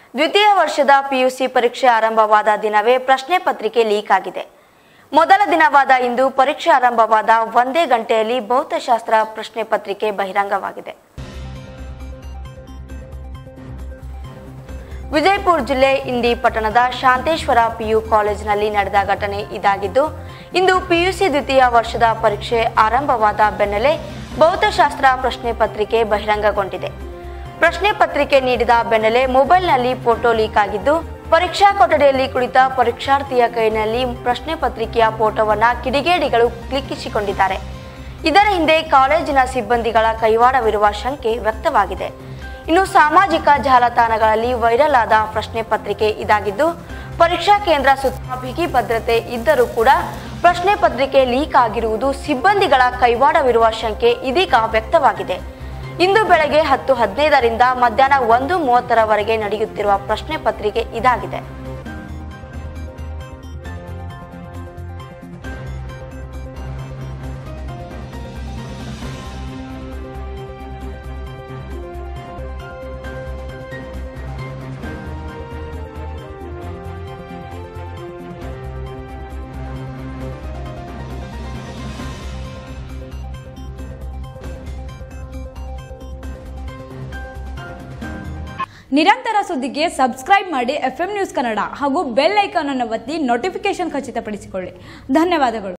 ದ್ವಿತೀಯ ವರ್ಷದ ಪಿಯುಸಿ ಪರೀಕ್ಷೆ ಆರಂಭವಾದ ದಿನವೇ ಪ್ರಶ್ನೆ ಪತ್ರಿಕೆ ಲೀಕ್ ಆಗಿದೆ. ಮೊದಲ ದಿನವಾದ ಇಂದು ಪರೀಕ್ಷೆ ಆರಂಭವಾದ ಒಂದೇ ಗಂಟೆಯಲ್ಲಿ ಭೌತಶಾಸ್ತ್ರ ಪ್ರಶ್ನೆ ಪತ್ರಿಕೆ ಬಹಿರಂಗವಾಗಿದೆ. ವಿಜಯಪುರ ಜಿಲ್ಲೆ ಇಂಡಿ ಪಟ್ಟಣದ ಶಾಂತೇಶ್ವರ ಪಿಯು ಕಾಲೇಜಿನಲ್ಲಿ ನಡೆದ ಘಟನೆ ಇದಾಗಿದ್ದು, ಇಂದು ಪಿಯುಸಿ ದ್ವಿತೀಯ ವರ್ಷದ ಪರೀಕ್ಷೆ ಆರಂಭವಾದ ಬೆನ್ನಲ್ಲೇ ಭೌತಶಾಸ್ತ್ರ ಪ್ರಶ್ನೆ ಪತ್ರಿಕೆ ಬಹಿರಂಗಗೊಂಡಿದೆ. ಪ್ರಶ್ನೆ ಪತ್ರಿಕೆ ನೀಡಿದ ಬೆನ್ನಲ್ಲೇ ಮೊಬೈಲ್ನಲ್ಲಿ ಫೋಟೋ ಲೀಕ್ ಆಗಿದ್ದು, ಪರೀಕ್ಷಾ ಕೊಠಡಿಯಲ್ಲಿ ಕುಳಿತ ಪರೀಕ್ಷಾರ್ಥಿಯ ಕೈನಲ್ಲಿ ಪ್ರಶ್ನೆ ಪತ್ರಿಕೆಯ ಫೋಟೋವನ್ನು ಕಿಡಿಗೇಡಿಗಳು ಕ್ಲಿಕ್ಕಿಸಿಕೊಂಡಿದ್ದಾರೆ. ಇದರ ಹಿಂದೆ ಕಾಲೇಜಿನ ಸಿಬ್ಬಂದಿಗಳ ಕೈವಾಡವಿರುವ ಶಂಕೆ ವ್ಯಕ್ತವಾಗಿದೆ. ಇನ್ನು ಸಾಮಾಜಿಕ ಜಾಲತಾಣಗಳಲ್ಲಿ ವೈರಲ್ ಆದ ಪ್ರಶ್ನೆ ಪತ್ರಿಕೆ ಇದಾಗಿದ್ದು, ಪರೀಕ್ಷಾ ಕೇಂದ್ರ ಸುತ್ತ ಬಿಗಿ ಭದ್ರತೆ ಇದ್ದರೂ ಕೂಡ ಪ್ರಶ್ನೆ ಪತ್ರಿಕೆ ಲೀಕ್ ಆಗಿರುವುದು ಸಿಬ್ಬಂದಿಗಳ ಕೈವಾಡವಿರುವ ಶಂಕೆ ಇದೀಗ ವ್ಯಕ್ತವಾಗಿದೆ. ಇಂದು ಬೆಳಗ್ಗೆ 10:15ರಿಂದ ಮಧ್ಯಾಹ್ನ 1:30ರವರೆಗೆ ನಡೆಯುತ್ತಿರುವ ಪ್ರಶ್ನೆ ಪತ್ರಿಕೆ ಇದಾಗಿದೆ. ನಿರಂತರ ಸುದ್ದಿಗೆ ಸಬ್ಸ್ಕ್ರೈಬ್ ಮಾಡಿ FM ನ್ಯೂಸ್ ಕನ್ನಡ ಹಾಗೂ ಬೆಲ್ ಐಕಾನ್ ಅನ್ನು ಒತ್ತಿ ನೋಟಿಫಿಕೇಶನ್ ಖಚಿತಪಡಿಸಿಕೊಳ್ಳಿ. ಧನ್ಯವಾದಗಳು.